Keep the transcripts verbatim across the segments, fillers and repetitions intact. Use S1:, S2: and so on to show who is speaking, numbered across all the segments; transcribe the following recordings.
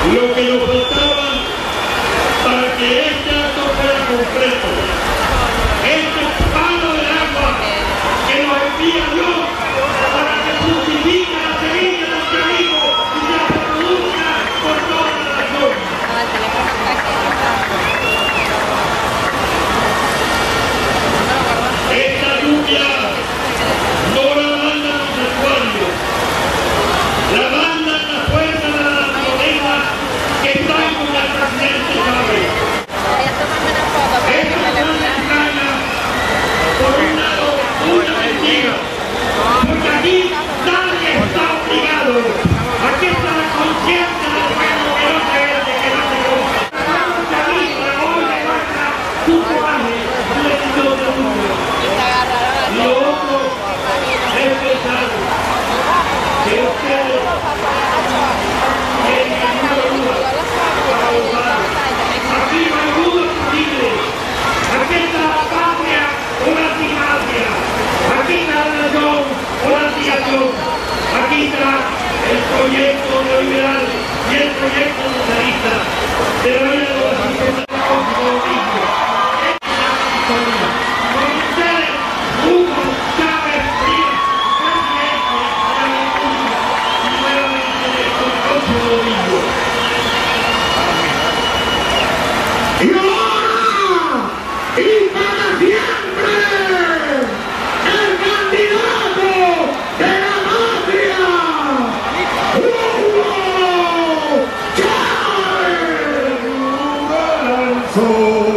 S1: lo que nos faltaba para que este acto fuera completo. Este palo del agua que nos envía Dios para que fructifique la semilla de nuestro amigo y se reproduzca por toda la nación. Esta lluvia no la mandan los santuarios, la mandan las fuerzas de la naturaleza que están con el presidente Chávez. Esta es una extraña, por un lado, una mentira, porque aquí nadie está obligado. Aquí está la conciencia del pueblo que no se vende, que no se compra. Su coraje, su decisión de mundo. Lo otro es pensar que ustedes tienen ayuda para votar. Aquí no hay duda posible. Aquí está la patria o la antimatria. Aquí está la nación o la antinación. Aquí está el proyecto neoliberal y el proyecto socialista de la vida de los ciudadanos. Con ustedes, Hugo Chávez Frías, presidente de la República, y nuevamente el próximo domingo.
S2: Y ahora, y para siempre, el candidato de la patria, Hugo Chávez Lorenzo.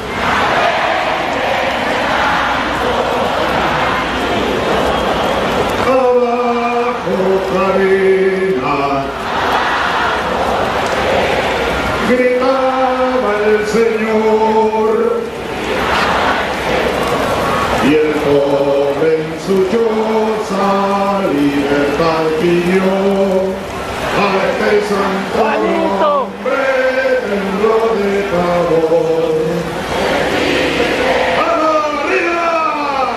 S2: Gritaba el Señor y el pobre en su choza libertad pidió a este santo hombre tembló de pavor. ¡Vamos arriba!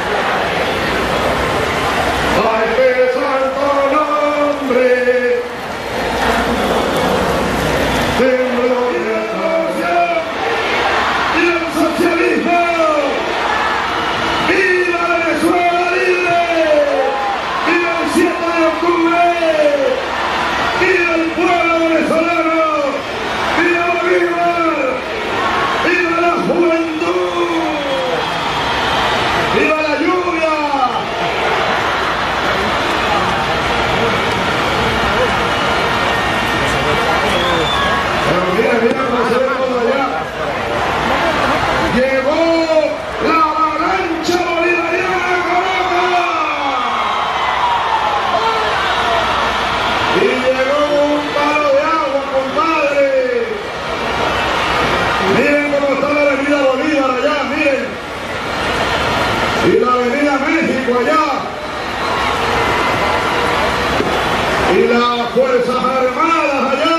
S2: A este santo hombre tembló de pavor. ¡Y el socialismo! ¡Viva Venezuela libre! ¡Viva el siete de octubre! ¡Viva el pueblo venezolano! ¡Viva Bolívar! ¡Viva la juventud! ¡Viva la lluvia! Pero mira, mira cómo se ve todo allá. Llegó la avalancha bolivariana a Caracas. Y llegó un palo de agua, compadre. Miren cómo está la avenida Bolívar allá, miren. Y la avenida México allá. Y las Fuerzas Armadas allá.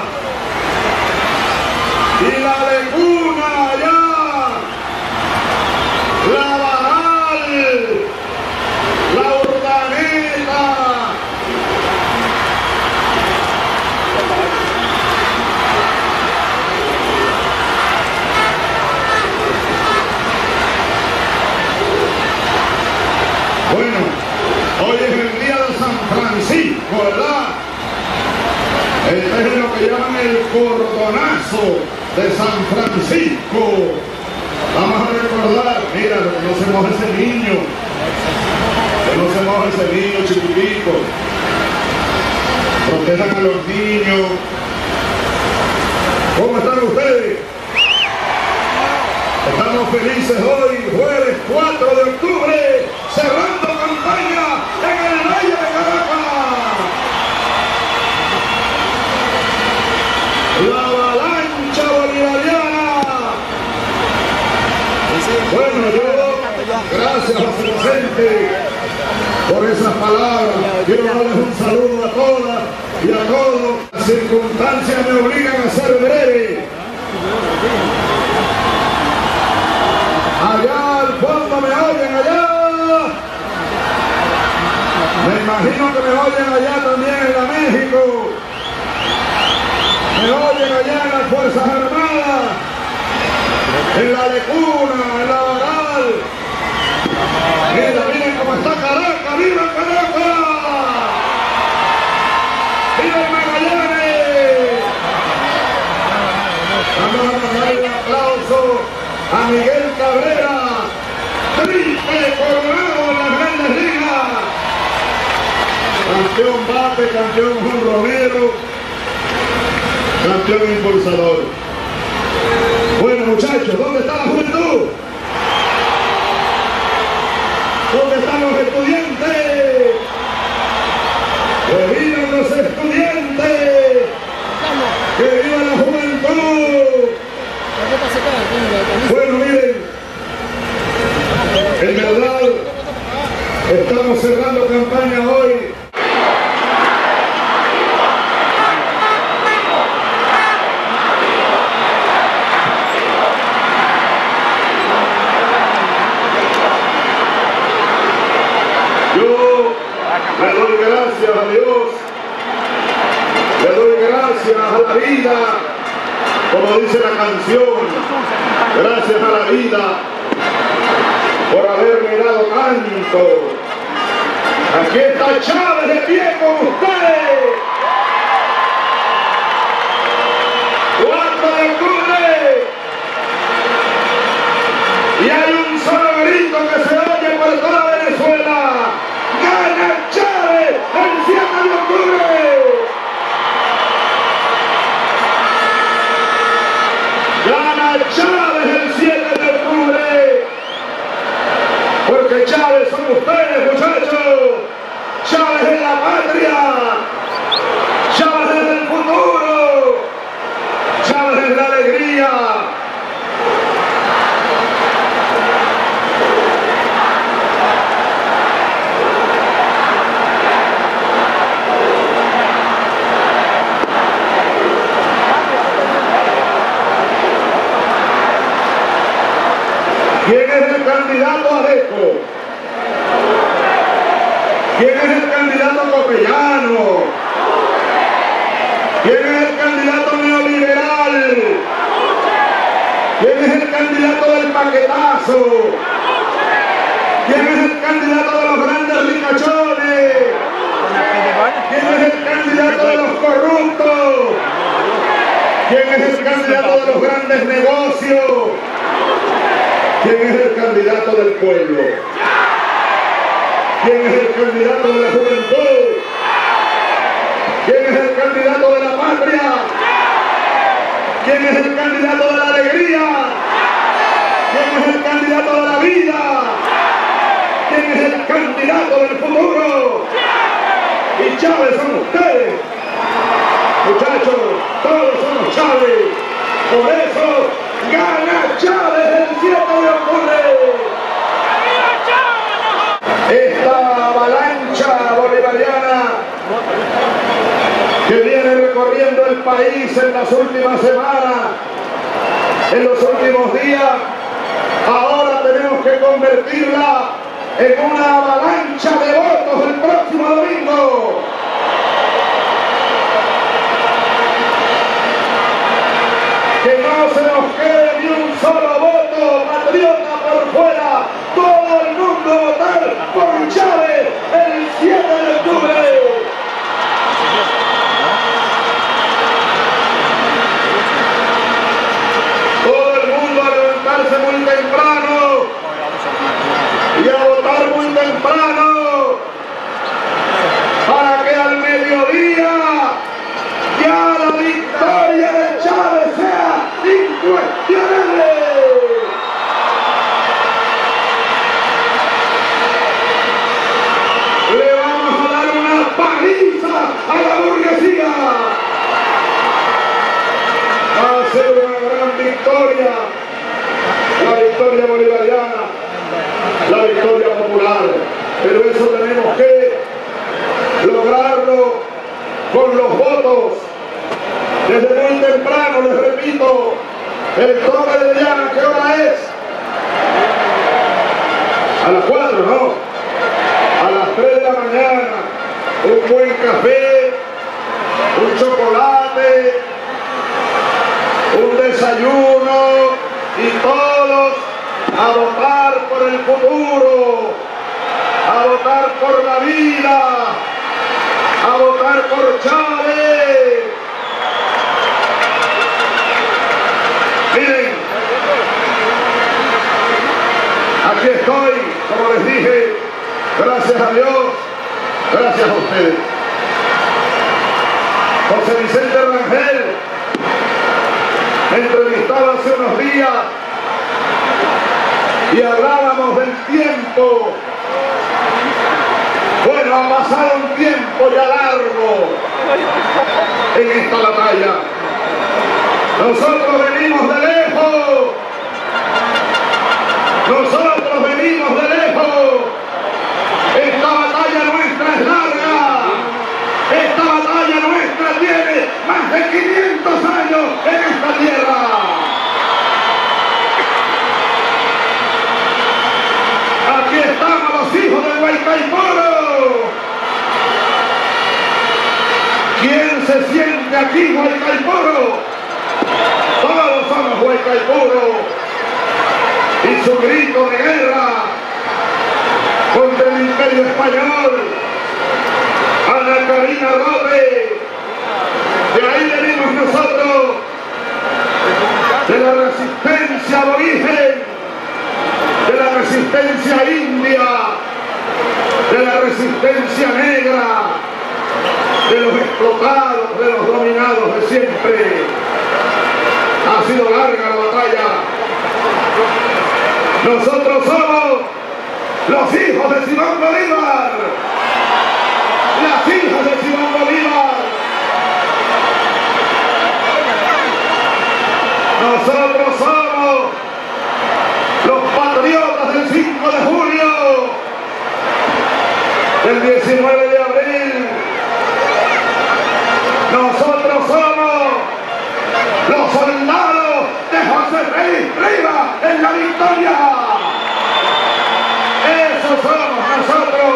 S2: Y la Laguna allá. La Baral. La Urdaneta. Bueno, hoy es el día de San Francisco, ¿verdad? Este es lo que llaman el cordonazo de San Francisco. Vamos a recordar, mira, que no se moje ese niño, que no se moje ese niño chiquitico. Protejan a los niños. ¿Cómo están ustedes? Estamos felices hoy, jueves cuatro de octubre, cerrando campaña en el Valle de Caracas. La avalancha bolivariana. Bueno, yo, gracias a su presente por esas palabras. Quiero darles un saludo a todas y a todos. Las circunstancias me obligan a ser breve. Allá al fondo me oyen, allá. Me imagino que me oyen allá también en la México. Fuerzas Armadas, en la Lecuna, en la Varal. Mira, miren cómo está Caracas, ¡viva Caracas! ¡Viva Magallanes! Vamos a darle un aplauso a Miguel Cabrera, triple coronado en las Grandes Ligas. Campeón bate, campeón jonronero, campeón impulsador. Bueno, muchachos, ¿dónde está la juventud? ¿Dónde están los estudiantes? ¡Que vivan los estudiantes! ¡Que viva la juventud! Bueno, miren, en verdad estamos cerrando campaña hoy. Le doy gracias a Dios, le doy gracias a la vida, como dice la canción, gracias a la vida por haberme dado tanto. Aquí está Chávez de pie con ustedes. cuatro de octubre y hay un solo grito que se oye por toda Venezuela. ¡Gana Chávez el siete de octubre! ¡Gana Chávez el siete de octubre! Porque Chávez son ustedes, muchachos. Chávez es la patria. Chávez es el futuro. Chávez es la alegría. ¿Quién es el candidato a Areco? ¿Quién es el candidato copellano? ¿Quién es el candidato neoliberal? ¿Quién es el candidato del paquetazo? ¿Quién es el candidato de los grandes ricachones? ¿Quién es el candidato de los corruptos? ¿Quién es el candidato de los grandes negocios? ¿Quién es el candidato del pueblo? ¿Quién es el candidato de la juventud? ¿Quién es el candidato de la patria? ¿Quién es el candidato de la alegría? ¿Quién es el candidato de la vida? ¿Quién es el candidato del futuro? Y Chávez son ustedes. Muchachos, todos somos Chávez. Por eso, gana Chávez el siete de octubre. Esta avalancha bolivariana que viene recorriendo el país en las últimas semanas, en los últimos días, ahora tenemos que convertirla en una avalancha de votos el próximo domingo. Que no se nos quede ni un solo voto patriota por fuera. Todo el mundo votar por Chávez el siete de octubre. Todo el mundo a levantarse muy temprano y a votar muy temprano para que al mediodía ya la victoria de Chávez sea incuestionable. Le vamos a dar una paliza a la burguesía. Va a ser una gran victoria, la victoria bolivariana, la victoria popular. Pero eso tenemos que lograrlo con los votos. Desde muy temprano, les repito, el toque de llama, ¿qué hora es? A las cuatro, ¿no? A las tres de la mañana, un buen café, un chocolate, desayuno y todos a votar por el futuro, a votar por la vida, a votar por Chávez. Miren, aquí estoy, como les dije, gracias a Dios, gracias a ustedes. José Vicente Rangel me entrevistaba hace unos días y hablábamos del tiempo. Bueno, ha pasado un tiempo ya largo en esta batalla. Nosotros venimos de lejos. Nosotros venimos de lejos. Esta batalla nuestra es larga. Esta batalla nuestra tiene más de quinientos años en esta tierra. Aquí estamos los hijos del Guaycaipuro. ¿Quién se siente aquí, Guaycaipuro? Todos somos Guaycaipuro. Y su grito de guerra contra el Imperio Español. Ana Karina López, de ahí venimos nosotros, de la resistencia aborigen, de la resistencia india, de la resistencia negra, de los explotados, de los dominados de siempre. Ha sido larga la batalla. Nosotros somos los hijos de Simón Bolívar. Las hijas de Simón Bolívar. Nosotros somos los patriotas del cinco de julio, del diecinueve de abril. Nosotros somos los soldados de José Félix Rivas en la victoria. Esos somos nosotros.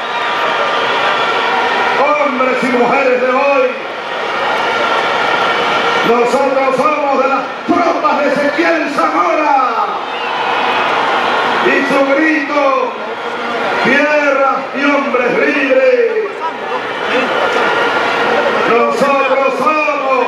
S2: Hombres y mujeres de hoy, nosotros somos de las tropas de Ezequiel Zamora y su grito, tierra y hombres libres. Nosotros somos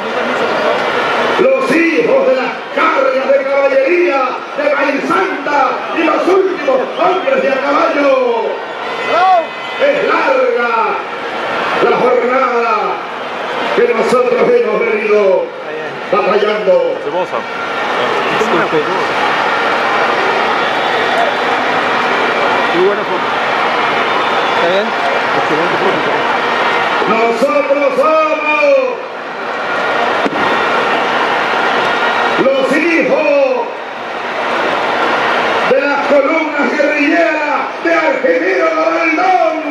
S2: los hijos de las cargas de caballería de Bahía Santa y los últimos hombres de a caballo. Es larga la jornada que nosotros hemos venido batallando.
S3: Muy buena foto. ¿Está bien? Excelente foto.
S2: Nosotros somos los hijos de las columnas guerrilleras de Argimiro Gabaldón.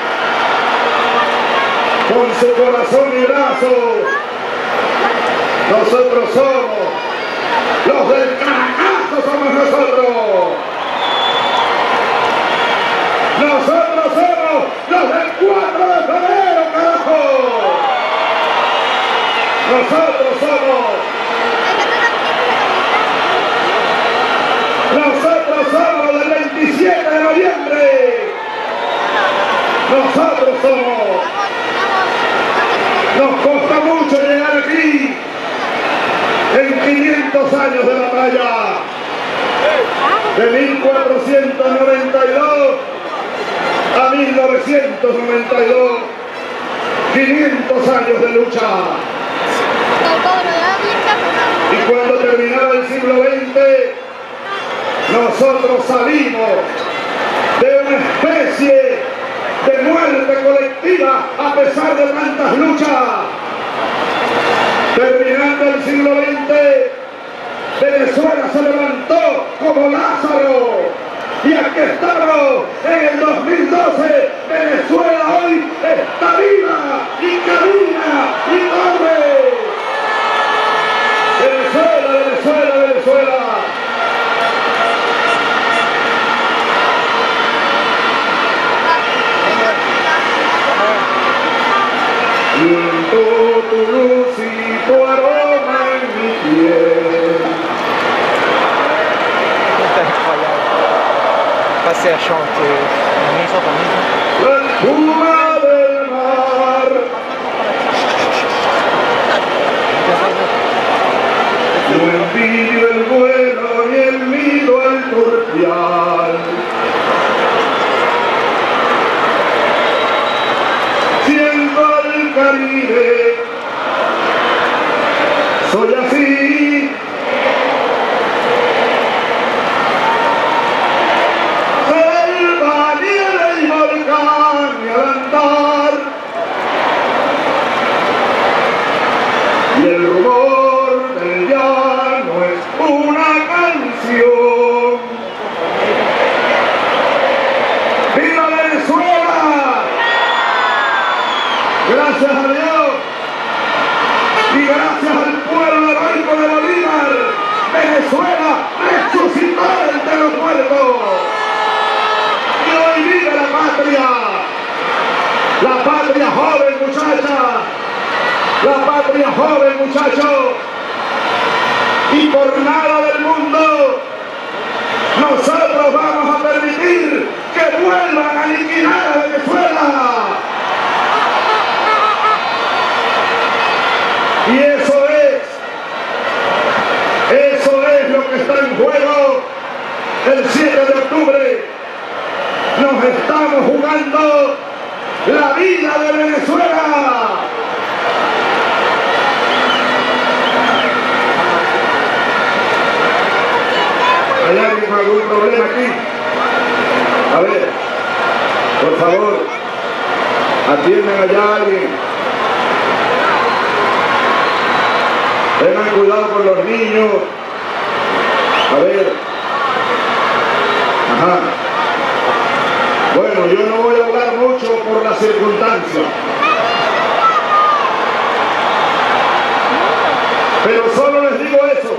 S2: Con su corazón y brazos, nosotros somos los del caracazo, somos nosotros. Nosotros somos los del cuatro de febrero, carajo. Nosotros somos. Nosotros somos del veintisiete de noviembre. Nosotros somos. Nos costó mucho llegar aquí en quinientos años de batalla, de mil cuatrocientos noventa y dos a mil novecientos noventa y dos, quinientos años de lucha. Y cuando terminaba el siglo veinte, nosotros salimos de una especie de muerte colectiva a pesar de tantas luchas. Terminando el siglo veinte, Venezuela se levantó como Lázaro. Y aquí estamos en el dos mil doce. Venezuela hoy está viva y camina y corre. Venezuela, Venezuela, Venezuela. Siento tu luz y tu aroma en mi piel. lirio el bueno y el nido el turpial. Siendo el Caribe, soy así. Selva, nieve y volcán y al andar, y el rumor del llano es una canción. ¡Viva Venezuela! Gracias a Dios y gracias al pueblo heroico de Bolívar, Venezuela resucitó entre los muertos. Y hoy vive la patria, la patria joven, muchacha, la patria joven, muchacho. Y por nada del mundo nosotros vamos a permitir que vuelvan a aniquilar a Venezuela. Y eso es, eso es lo que está en juego el siete de octubre. Nos estamos jugando la vida de Venezuela. ¿Hay alguien con algún problema aquí? A ver, por favor, atiendan allá a alguien. Tengan cuidado con los niños. A ver. Ajá. Bueno, yo no voy a hablar mucho por las circunstancias. Pero solo les digo eso.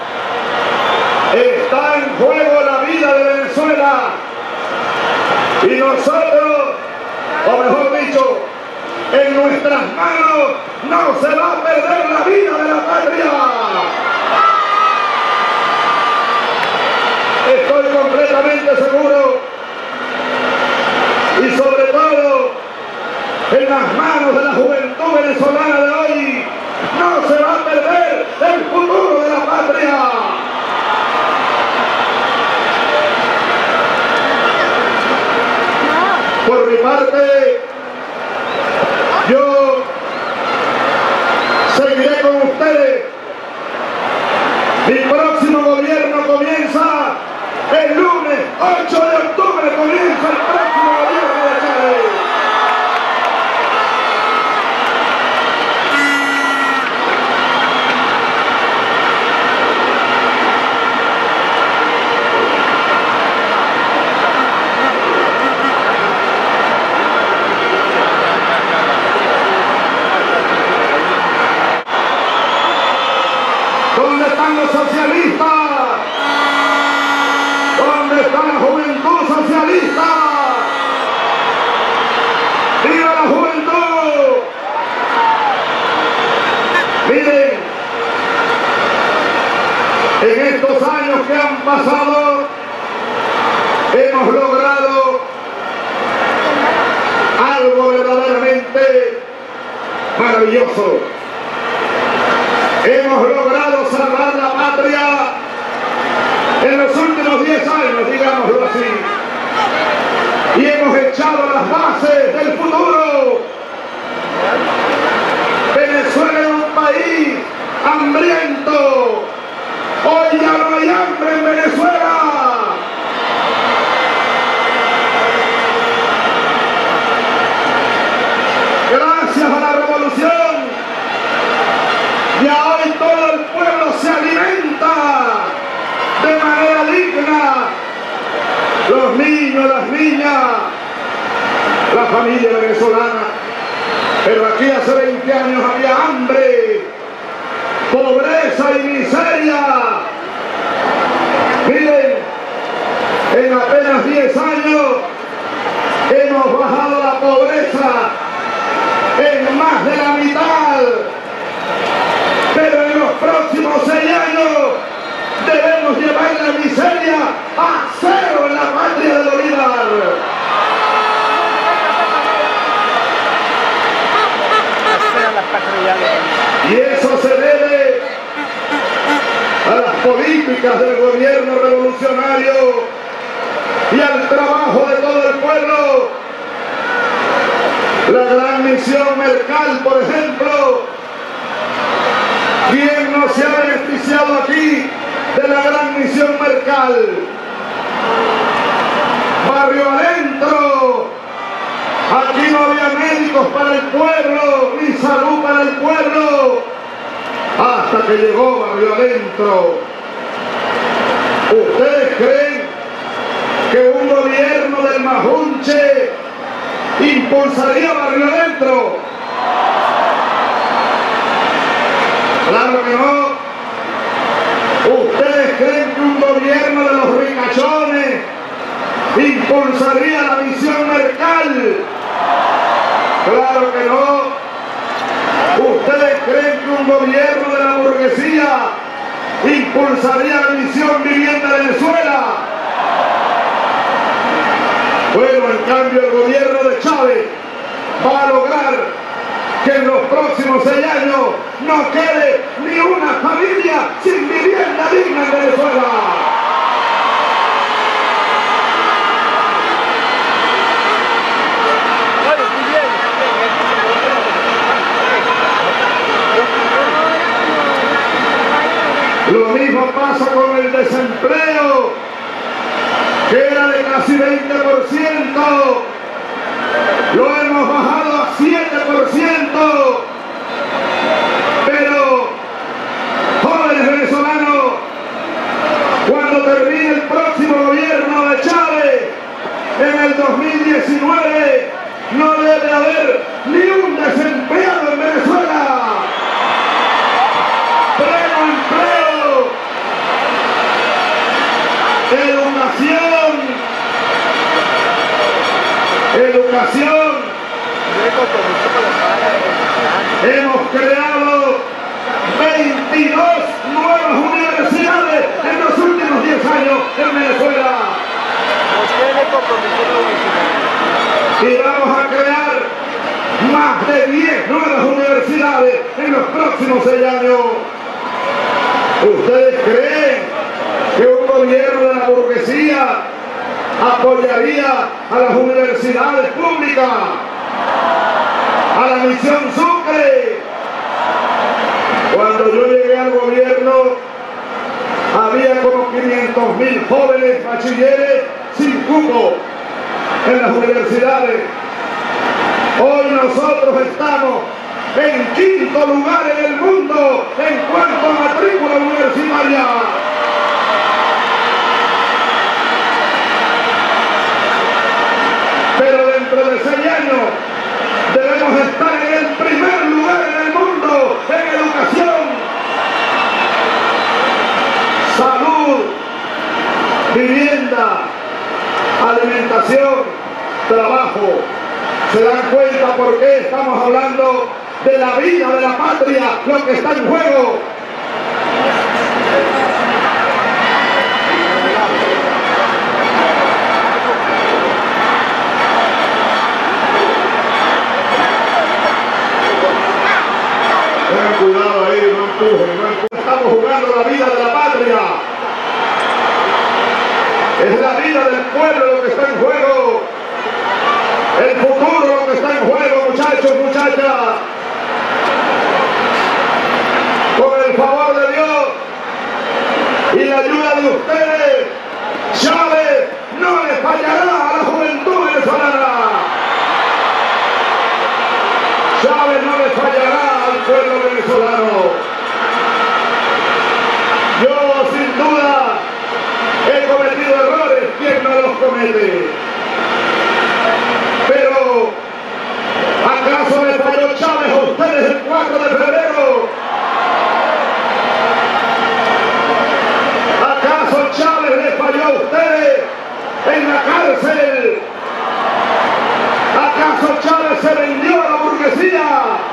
S2: Está en juego la vida de Venezuela. Y nosotros, o mejor dicho, en nuestras manos no se va a perder la vida de la patria. Estoy completamente seguro y sobre todo en las manos de la juventud venezolana de hoy no se va a perder el futuro de la patria. Por mi parte, yo seguiré con ustedes. Mi próximo gobierno comienza el lunes ocho de octubre, comienza el próximo gobierno de Chávez. ¿Dónde están los socialistas? ¿Dónde está la juventud socialista? ¡Viva la juventud! Miren, en estos años que han pasado hemos logrado algo verdaderamente maravilloso. Hemos logrado salvar la patria en los últimos diez años, digámoslo así. Y hemos echado las bases del futuro. Venezuela es un país hambriento. Hoy ya no hay hambre en Venezuela. Gracias a la revolución, ya hoy todo el pueblo se alimenta de manera digna. Los niños, las niñas, la familia venezolana. Pero aquí hace veinte años había hambre, pobreza y miseria. Miren, en apenas diez años hemos bajado la pobreza en más de la mitad. Pero en los próximos seis años debemos llevar la miseria a cero en la patria de Bolívar. Y eso se debe a las políticas del gobierno revolucionario y al trabajo de todo el pueblo. La gran misión Mercal, por ejemplo, ¿quién no se ha beneficiado aquí de la gran misión Mercal? Barrio adentro, aquí no había médicos para el pueblo, ni salud para el pueblo, hasta que llegó Barrio adentro. ¿Ustedes creen que un gobierno del Majunche impulsaría Barrio adentro? Claro que no. ¿Ustedes creen que un gobierno de los ricachones impulsaría la misión Mercal? Claro que no. ¿Ustedes creen que un gobierno de la burguesía impulsaría la misión Vivienda Venezuela? Bueno, en cambio el gobierno de Chávez va a lograr que en los próximos seis años no quede ni una familia sin vivienda digna en Venezuela. Lo mismo pasa con el desempleo, que era de casi veinte por ciento, lo hemos bajado a siete por ciento, pero jóvenes venezolanos, cuando termine el próximo gobierno de Chávez, en el dos mil diecinueve, no debe haber ni un desempleado en Venezuela. Pleno empleo, educación, educación. Hemos creado veintidós nuevas universidades en los últimos diez años en Venezuela. Y vamos a crear más de diez nuevas universidades en los próximos seis años. ¿Ustedes creen que un gobierno de la burguesía apoyaría a las universidades públicas, a la misión Sucre? Cuando yo llegué al gobierno había como quinientos mil jóvenes bachilleres sin cupo en las universidades. Hoy nosotros estamos en quinto lugar en el mundo en cuanto a matrícula universitaria. Pero dentro de seis años debemos estar en el primer lugar en el mundo en educación, salud, vivienda, alimentación, trabajo. ¿Se dan cuenta por qué estamos hablando de la vida de la patria, lo que está en juego? Tengan cuidado ahí, no empujen, no empujen. Estamos jugando la vida de la patria. Es la vida del pueblo lo que está en juego. El futuro lo que está en juego, muchachos, muchachas. Con el favor de Dios y la ayuda de ustedes, Chávez no le fallará a la juventud venezolana. Chávez no le fallará al pueblo venezolano. Yo, sin duda, he cometido errores, ¿quién no los comete? Pero, ¿acaso le falló Chávez a ustedes el cuatro de febrero? ¿Acaso Chávez le falló a ustedes en la cárcel? ¿Acaso Chávez se vendió a la burguesía?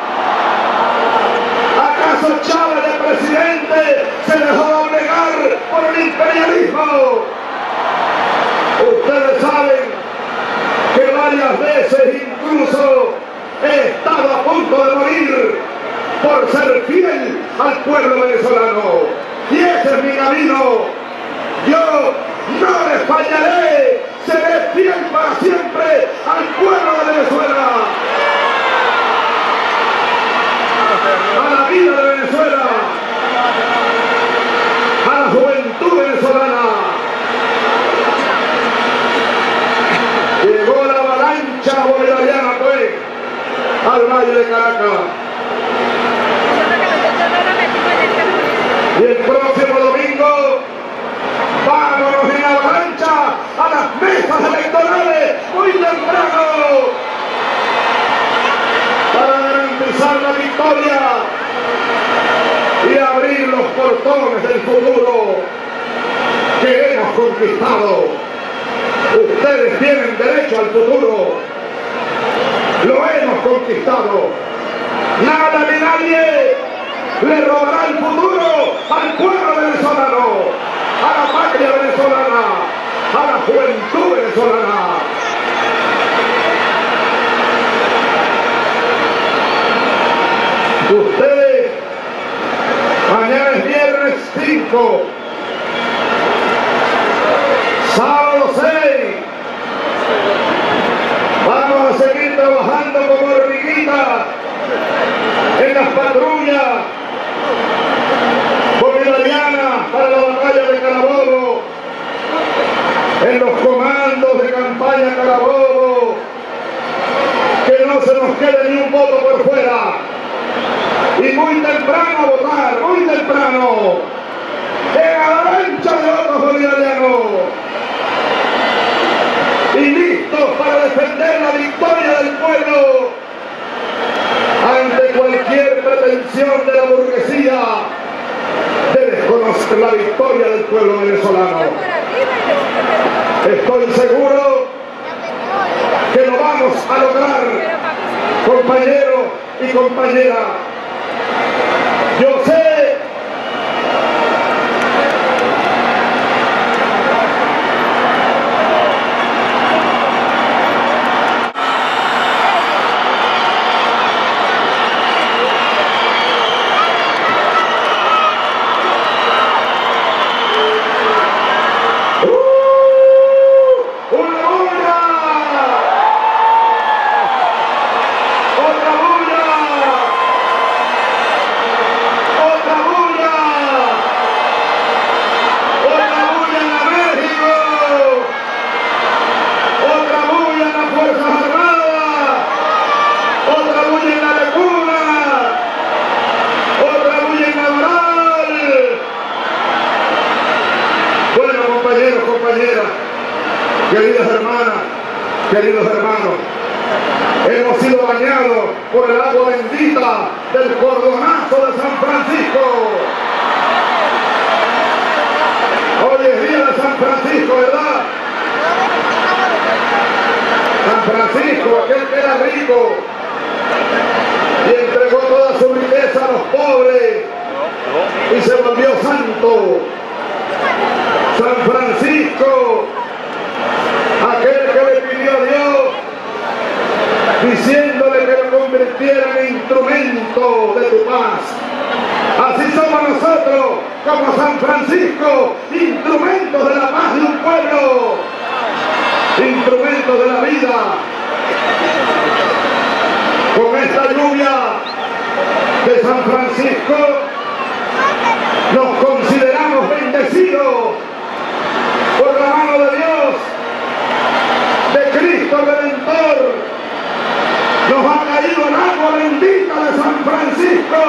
S2: ¿Acaso Chávez de presidente se dejó doblegar por el imperialismo? Ustedes saben que varias veces incluso he estado a punto de morir por ser fiel al pueblo venezolano. y ese es mi camino. Yo no les fallaré, seré fiel para siempre al pueblo de Venezuela, a la vida de Venezuela, a la juventud venezolana. Llegó la avalancha bolivariana, pues, al Valle de Caracas. Y el próximo domingo, vámonos en avalancha a las mesas electorales muy temprano para garantizar la victoria y abrir los portones del futuro que hemos conquistado. Ustedes tienen derecho al futuro, lo hemos conquistado. Nada ni nadie le robará el futuro al pueblo venezolano, a la patria venezolana, a la juventud venezolana. Ustedes, mañana es viernes cinco, sábado seis, vamos a seguir trabajando como hormiguitas en las patrullas bolivarianas para la batalla de Carabobo, en los comandos de campaña Carabobo, que no se nos quede ni un voto por fuera, y muy temprano a votar, muy temprano, en avalancha de votos bolivarianos, y listos para defender la victoria del pueblo ante cualquier pretensión de la burguesía de desconocer la victoria del pueblo venezolano. Estoy seguro que lo vamos a lograr, compañeros y compañeras. Yo sé queridas hermanas, queridos hermanos, hemos sido bañados por el agua bendita del cordonazo de San Francisco. Hoy es día de San Francisco, ¿verdad? San Francisco, aquel que era rico y entregó toda su riqueza a los pobres y se volvió santo. San Francisco, aquel que le pidió a Dios, diciéndole que lo convirtiera en instrumento de tu paz. Así somos nosotros, como San Francisco, instrumentos de la paz de un pueblo, instrumentos de la vida. Con esta lluvia de San Francisco, nos consideramos bendecidos por la mano de Dios, de Cristo Redentor. Nos ha caído el agua bendita de San Francisco.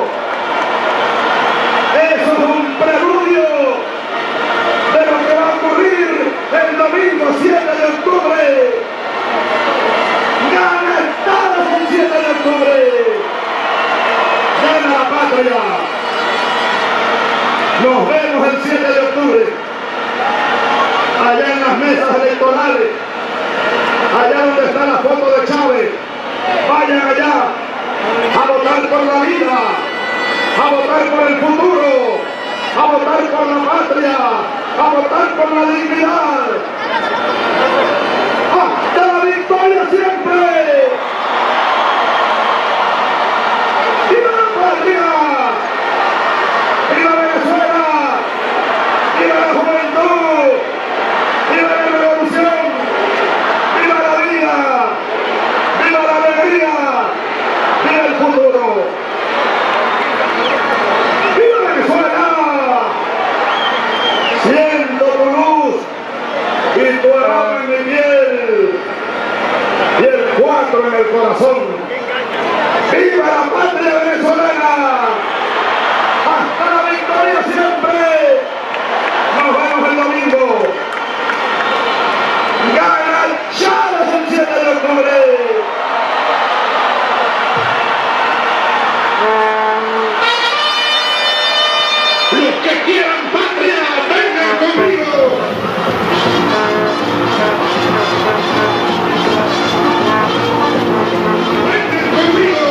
S2: Eso es un preludio de lo que va a ocurrir el domingo siete de octubre. Gana Estados el siete de octubre. Gana la patria. Nos vemos el siete de octubre. Allá en las mesas electorales, allá donde está la foto de Chávez, vayan allá a votar por la vida, a votar por el futuro, a votar por la patria, a votar por la dignidad. ¡Hasta la victoria siempre! ¡Viva la patria! ¡Viva Venezuela! el corazón. ¡Viva la patria venezolana! ¡Hasta la victoria siempre! Nos vemos el domingo. ¡Gana Chávez el siete de octubre! Los que quieran patria, vengan conmigo. Vengan conmigo.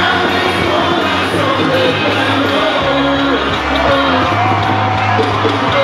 S1: Thank you.